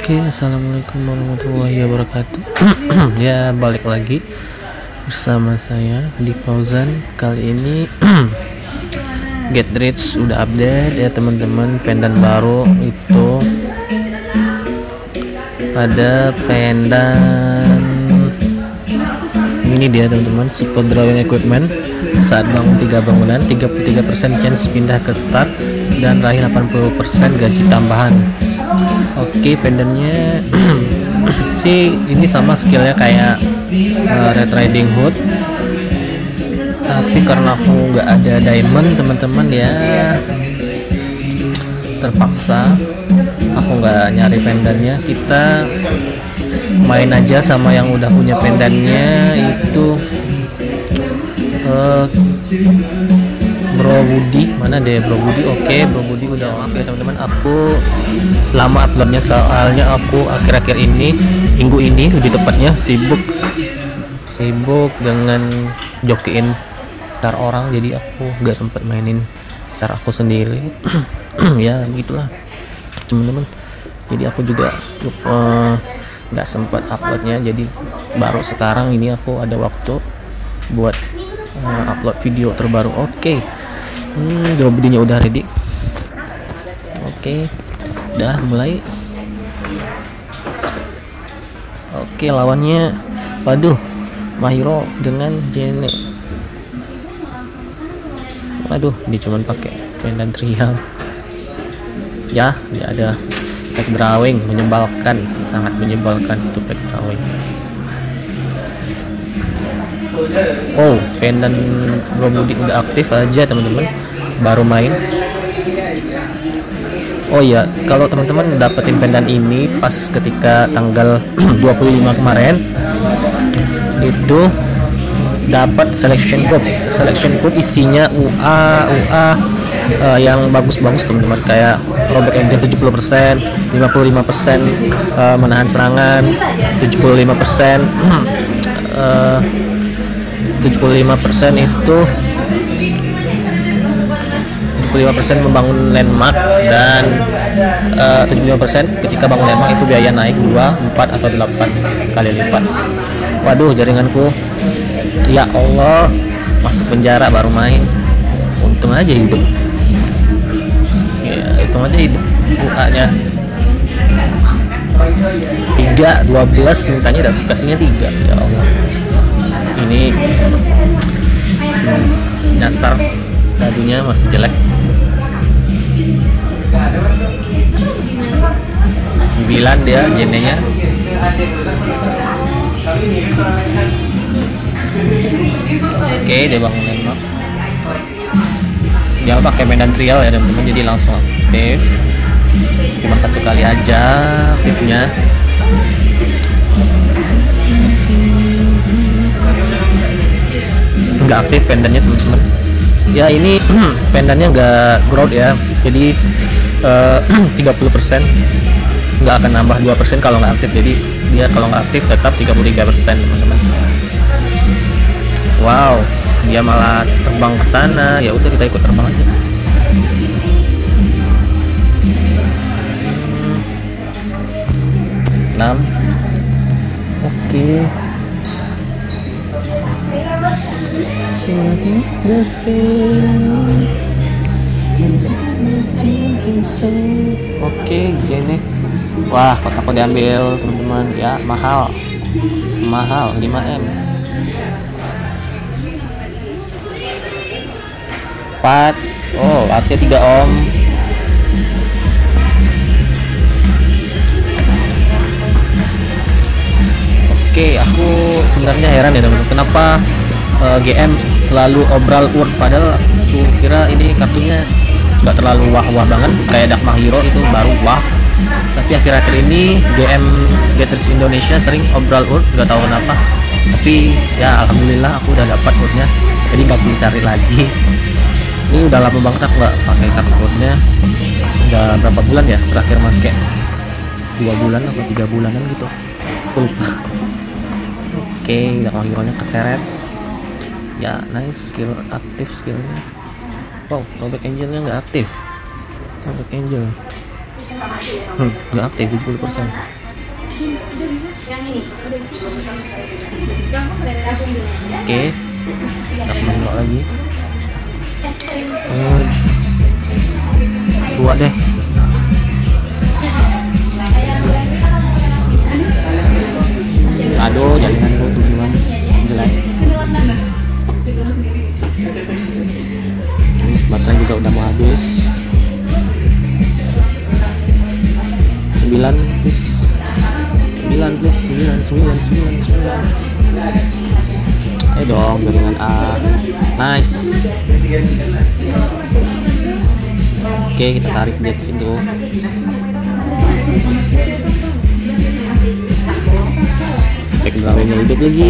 Oke, assalamualaikum warahmatullahi wabarakatuh. Ya, balik lagi bersama saya di Fauzan. Kali ini Get Rich udah update ya teman-teman. Pendan baru itu ada pendan ini dia teman-teman, support drawing equipment saat bangun 3 bangunan, 33% chance pindah ke start dan raih 80% gaji tambahan. Oke, pendennya sih ini sama skillnya kayak Red Riding Hood, tapi karena aku nggak ada diamond teman-teman ya, terpaksa aku nggak nyari pendannya. Kita main aja sama yang udah punya pendannya, itu Bro Budi, mana deh Bro Budi? Oke, Bro Budi udah. Maaf ya teman-teman, aku lama uploadnya soalnya aku akhir-akhir ini, minggu ini lebih tepatnya sibuk dengan jokiin tar orang, jadi aku nggak sempet mainin cara aku sendiri. Ya gitulah teman-teman, jadi aku juga nggak sempet uploadnya, jadi baru sekarang ini aku ada waktu buat upload video terbaru. Oke, Drobidinya udah ready. Oke, udah mulai. Oke, lawannya waduh, Mahiro dengan Jene. Waduh, dia cuman pakai pendan trial ya. Dia ada back drawing, menyebalkan, sangat menyebalkan itu back drawing. Oh, pendan Bro Budi udah aktif aja teman-teman, baru main. Oh ya, kalau teman-teman dapetin pendan ini pas ketika tanggal 25 kemarin itu dapat selection code isinya UA yang bagus-bagus teman-teman, kayak robek angel 70%, 55% menahan serangan, 75% 75% itu 75% membangun landmark, dan 75% ketika bangun landmark itu biaya naik 2, 4 atau 8 kali lipat. Waduh, jaringanku ya Allah, masuk penjara baru main. Untung aja hidup ya, untung aja hidup. UA-nya 3, 12 mintanya udah kasihnya 3. Ya Allah, ini nyasar, tadinya masih jelek. 9 dia jenenya. Oke, dia bangun landmark. Dia pakai medan trial ya teman-teman, jadi langsung aktif. Cuma 1 kali aja aktifnya. Nggak aktif pendannya teman-teman ya. Ini pendannya nggak growth ya, jadi 30%, nggak akan nambah 2% kalau nggak aktif. Jadi dia kalau nggak aktif tetap 33% teman-teman. Wow, dia malah terbang ke sana. Ya udah, kita ikut terbang aja. Enam. Oke. Oke, gini. Wah, kotakku diambil teman-teman ya, mahal 5M. 4. Oh, harusnya 3 ohm. Oke, aku sebenarnya heran ya teman-teman, kenapa GM selalu obral word, padahal aku kira ini kartunya nggak terlalu wah-wah banget, kayak Dark Mahiro itu baru wah. Tapi akhir-akhir ini GM Get Rich Indonesia sering obral word, nggak tahu kenapa. Tapi ya alhamdulillah aku udah dapat wordnya, jadi nggak perlu cari lagi. Ini udah lama banget aku nggak pakai kartu wordnya. Udah berapa bulan ya terakhir pakai? 2 bulan atau 3 bulanan gitu, aku lupa. Oke, Dark Mahiro-nya keseret. Ya, nice, skill aktif skillnya. Wow, robek angelnya nggak aktif. Robek angel nggak aktif 70%. Oke, dak mahiro lagi. Dua deh. Aduh, jaringan gue tuh gimana? Jelek. Baterai juga udah mau habis. 9 please. 9 please. 9. Ayo dong, jaringan A. Nice. Oke, kita tarik dari situ. Cek drawingnya hidup lagi.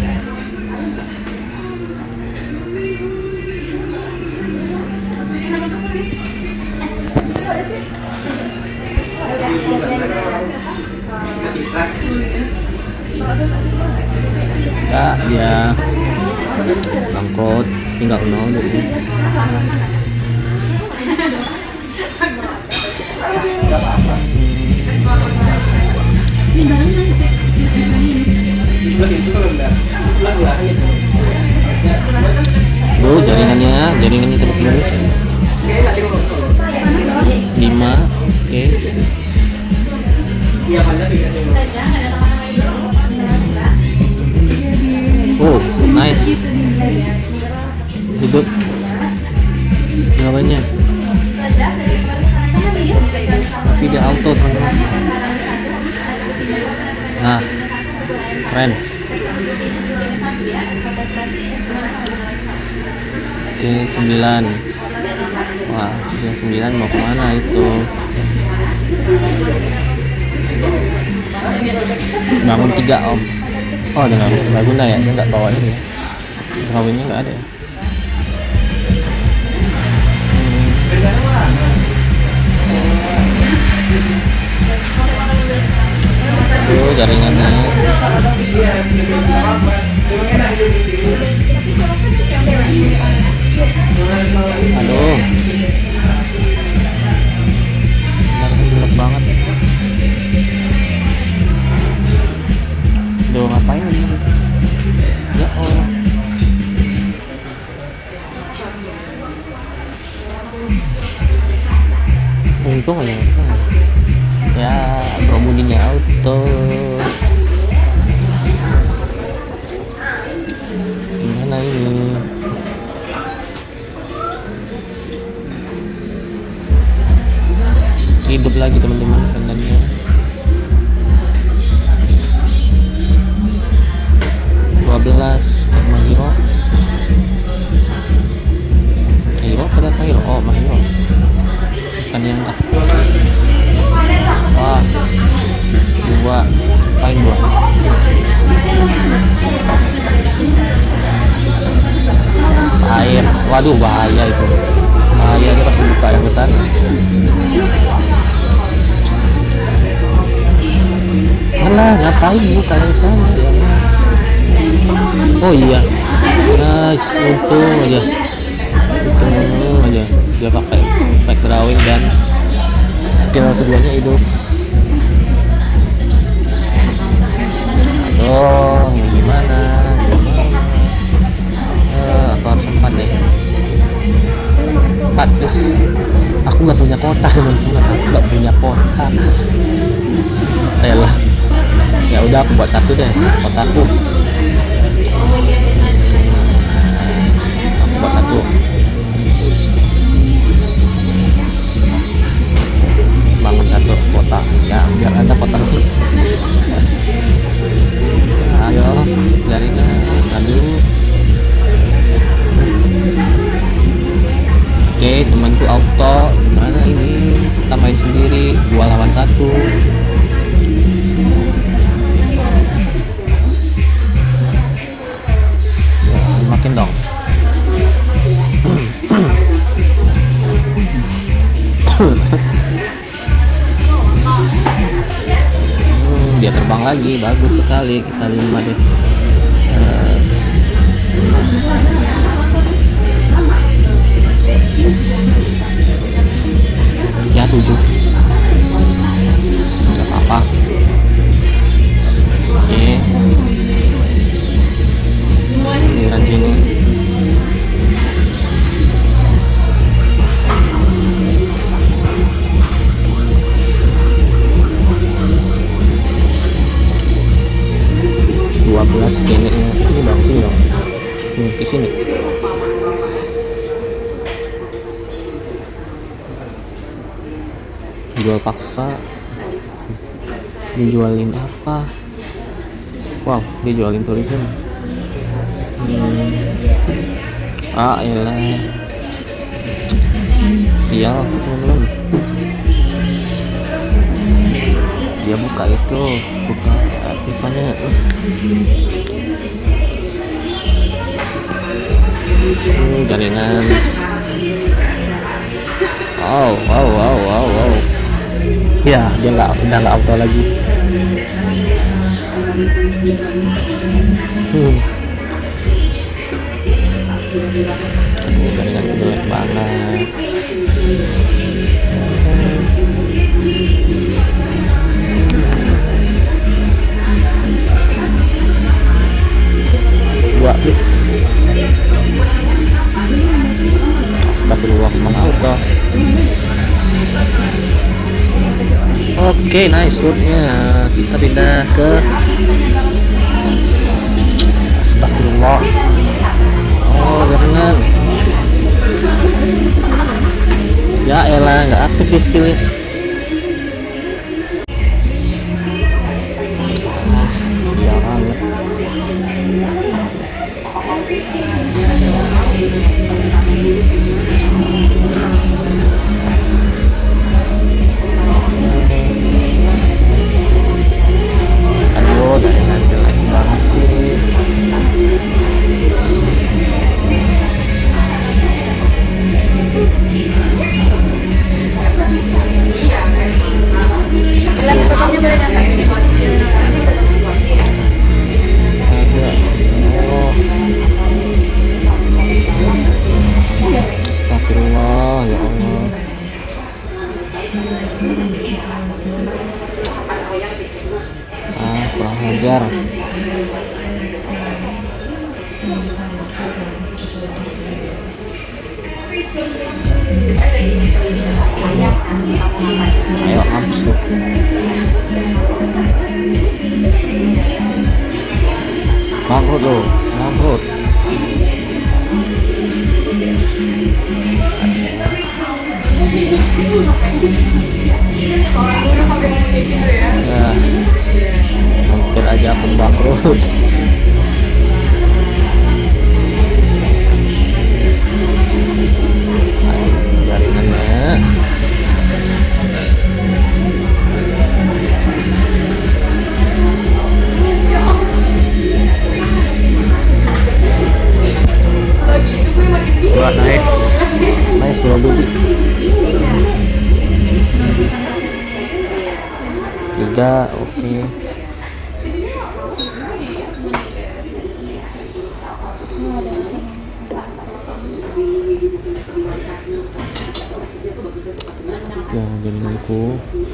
Enggak, dia bangkrut, tinggal 0 dulu. Duh, jaringannya terus 5. Oke. Oh, nice. Hidup. Ngapainnya? Tapi dia auto, teman-teman. Nah, keren. Oke, 9. Wah, yang 9 mau kemana itu? Bangun 3 om. Oh, nggak guna ya, dia nggak bawa ini. Drawingnya nggak ada ya. Tuh jaringannya. Aduh, gelap banget. Duh, ngapain ini? Ya Allah. Untung aja nggak bisa. Ya, bromuninya auto. Gimana ini? Hidup lagi teman-teman kontennya. Mahiro. Mahiro pada Mahiro. Oh, Mahiro. Bukan yang tak. Wah. 2. Paling 2. Air. Waduh, bahaya itu. Bahaya, dia pasti buka yang besar. Alah, ngapain buka yang sana? Oh iya, nice, untung aja dia pakai drawing dan skill keduanya hidup. Aduh, gimana? Aku harus 4 deh. 4 guys. Aku nggak punya kota teman-teman, aku nggak punya kota. Ayolah, ya udah aku buat 1 deh kotaku. Aku buat 1. Bangun 1 kota ya, biar ada kota dulu. Ayo jaringan aduh. Oke, temanku auto. Gimana ini? Kita main sendiri 2 lawan 1. Makin dong. Dia terbang lagi, bagus sekali. Kita 5 deh. Ya 7. Nggak apa-apa. ke sini. Jual paksa, dijualin apa? Wow, dijualin tourism. Elah, sial teman-teman. Dia buka pipanya. Jaringan. Wow. Ya, dia udah nggak auto lagi. Jaringan jelek banget. Dua please. Astagfirullah, mana auto. Oke, nice rootnya. Kita pindah ke astagfirullah. Jaringan. Ya elah, nggak aktif di skillnya. Aduh, jaringan jelek banget sih. Astagfirullah, ya Allah. Kurang ajar. Ayo masuk. Bangkrut loh, bangkrut. Ya, hampir aja aku bangkrut. Jaringannya. Wah, nice Bro Budi. 3, oke. Ya, jaringanku.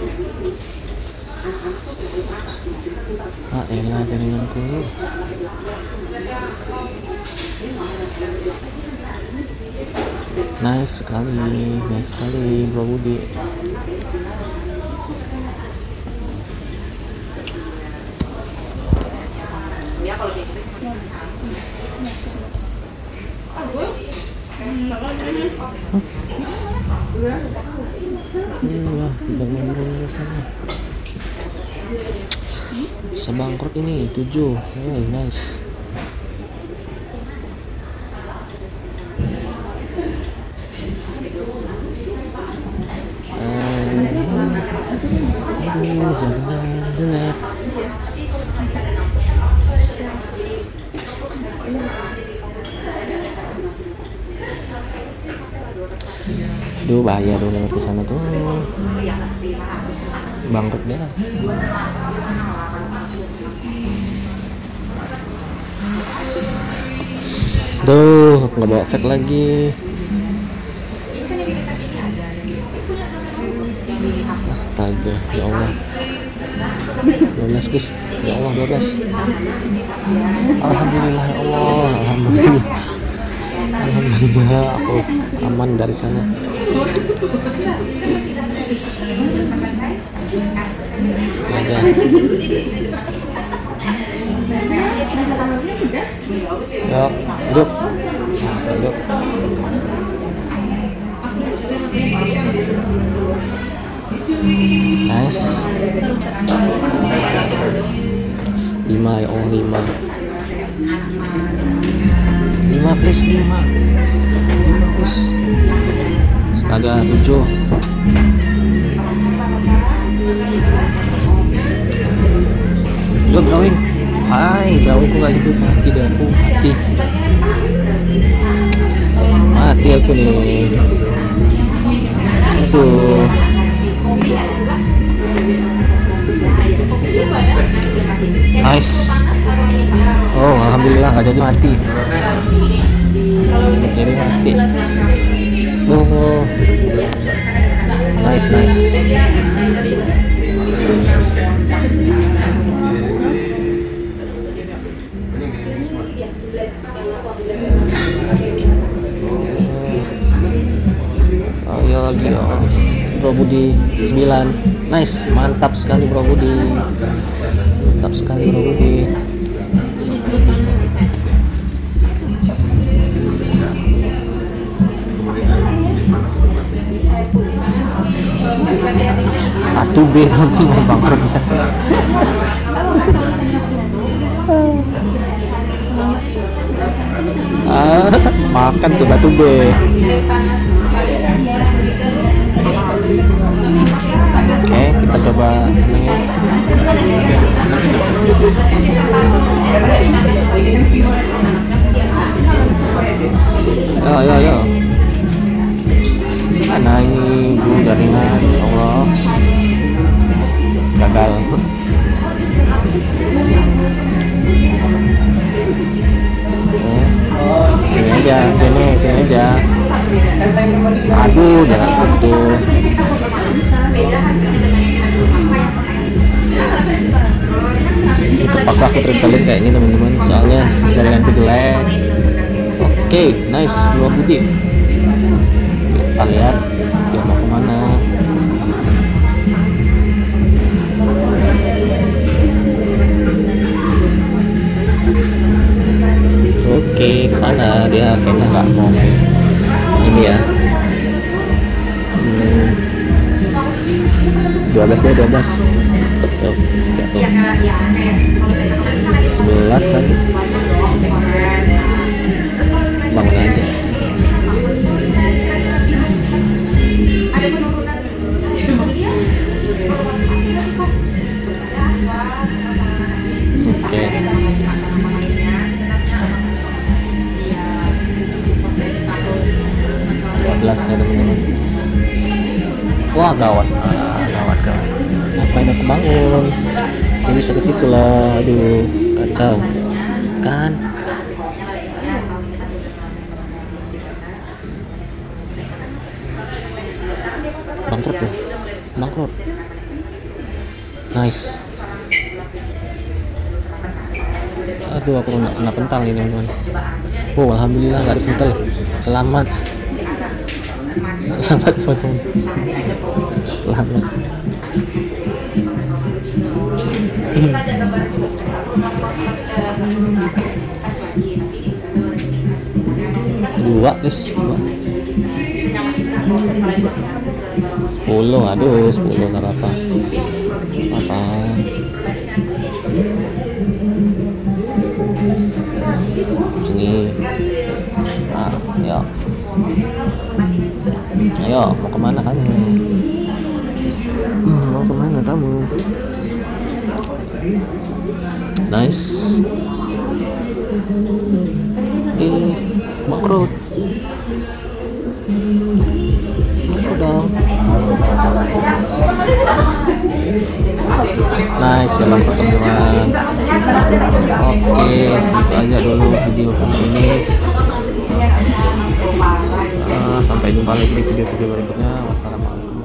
Elah jaringanku. Nice sekali Bro Budi. Wah, tidak menurunnya ke sana. Sebangkrut ini 7. Nice. Jangan jelek. Duh, bahaya tuh lewat ke sana tuh. Bangkrut dia. Duh, nggak bawa efek lagi. Astaga, ya Allah. 12 guys, ya Allah 12. Alhamdulillah ya Allah, alhamdulillah aku aman dari sana. Aja. Yuk, duduk. Duduk. Nice. 5 ya Allah, 5 please, 5 please. Astaga, 7. Yuk drawing. Hai, drawing ku gak hidup, mati deh aku, mati aku nih. Aduh. Nice. Oh, alhamdulillah gak jadi mati. Jadi mati. Oh, nice. Oh iya lagi ya. Bro Budi 9. Nice, mantap sekali Bro Budi. Satu B nanti mau bangkrut. Makan tuh satu B. Oke, kita coba Yo. Mana ini Bu jaringan, ya Allah. Gagal. Sini aja. Aduh, jangan situ. Itu paksa aku trippelin kayak ini teman-teman, soalnya jaringanku jelek. Oke, nice, Bro Budi. Kita lihat dia mau kemana. Oke, kesana dia kayaknya nggak mau ini ya. 12 deh, 12. Tuh, jatuh. 11-an. Bangun aja. Oke. Ya teman-teman. Wah, gawat. Ngapain aku bangun? Ini bisa ke situ lah. Aduh, kacau. Kan? Bangkrut. Nice. Aduh, aku kena pental ini teman-teman. Oh, alhamdulillah gak ada pental. Selamat teman-teman. Selamat. Dua, 10, aduh 10 nggak apa-apa. Sini. Ayo, mau kemana kamu? Nice. Oke, bangkrut dong. Nice, dalam pertemuan. Oke, segitu aja dulu video kali ini. Sampai jumpa lagi di video-video berikutnya. Wassalamualaikum.